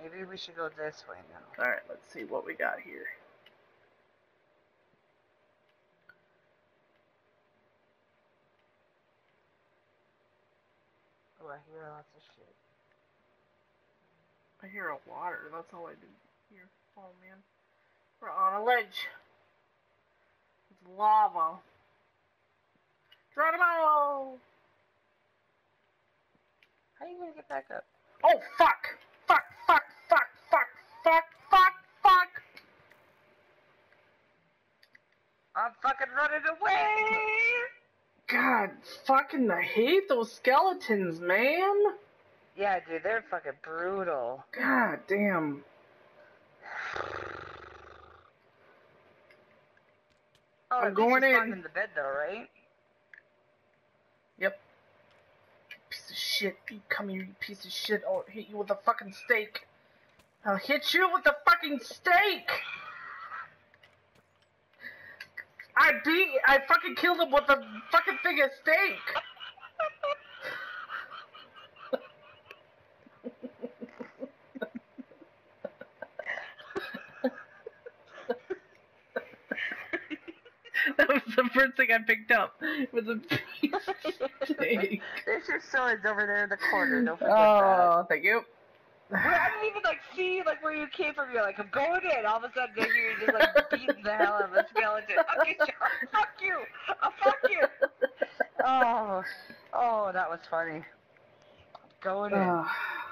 maybe we should go this way now. Alright, let's see what we got here. Oh, I hear lots of shit. I hear a water, that's all I did hear. Oh man. We're on a ledge. It's lava. Geronimo! How are you gonna get back up? Oh fuck! Fuck, fuck, fuck, fuck, fuck, fuck, fuck! I'm fucking running away! God, fucking I hate those skeletons, man! Yeah, dude, they're fucking brutal. God damn. Oh, I'm at least going you spawned in. in the bed though, right? Yep. Piece of shit. You come here, you piece of shit. I'll hit you with a fucking steak. I'll hit you with a fucking steak! I fucking killed him with a fucking thing of steak! That was the first thing I picked up. It was a piece of steak. There's your swords over there in the corner, don't forget Oh, thank you. that. I didn't even like see like where you came from. You're like, I'm going in. All of a sudden, you're just like beating the hell out of the skeleton. Okay, sure. Fuck you. Oh, fuck you. Oh, that was funny. Going in.